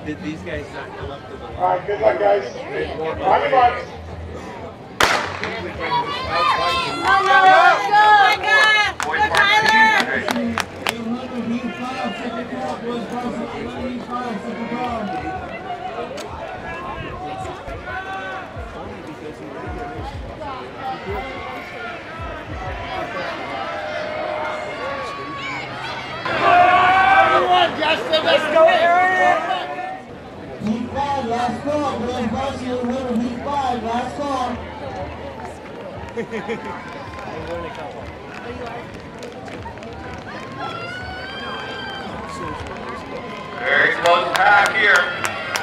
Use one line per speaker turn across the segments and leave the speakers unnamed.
Did these guys not come up to the line?
All right, good luck, guys. On your marks.
Oh, no, let's go! Go, Tyler!
Justin, let's go, Aaron!
Heat 5, last call. Boys Varsity winner, Heat 5, last call.
Very close pack here.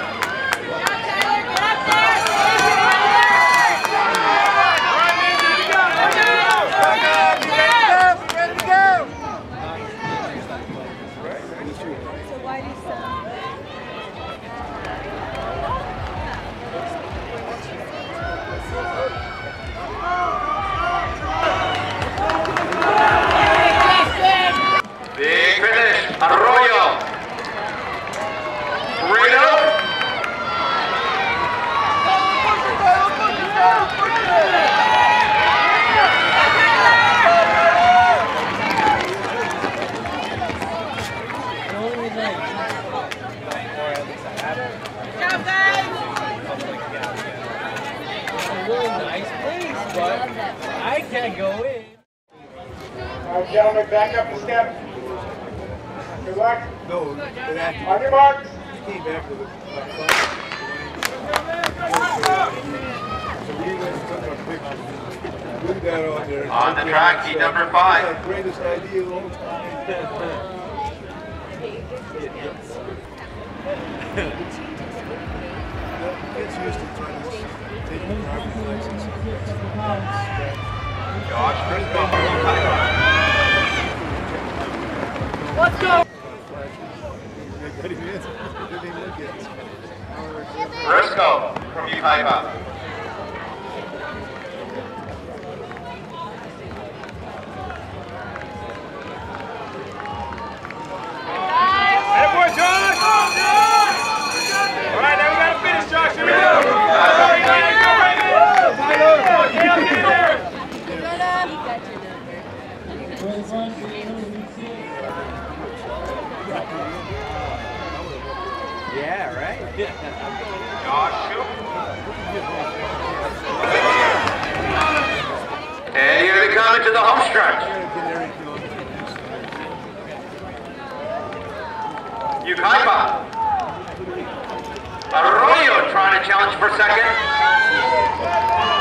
Big finish, Arroyo. Great Oak.
Job, guys!
It's a really nice place, but I can't go in.
All right, gentlemen, back up a step. Good luck.
No,
On your marks.
he came back with a
On the track, heat number 5.
Greatest idea of all time. Kids used to try to take a driver's license.
Josh Briscoe.
Let's go!
Briscoe from Yucaipa.
Yeah, right?
Josh Shoop. And here they come into the home stretch. Yucaipa. Arroyo trying to challenge for second.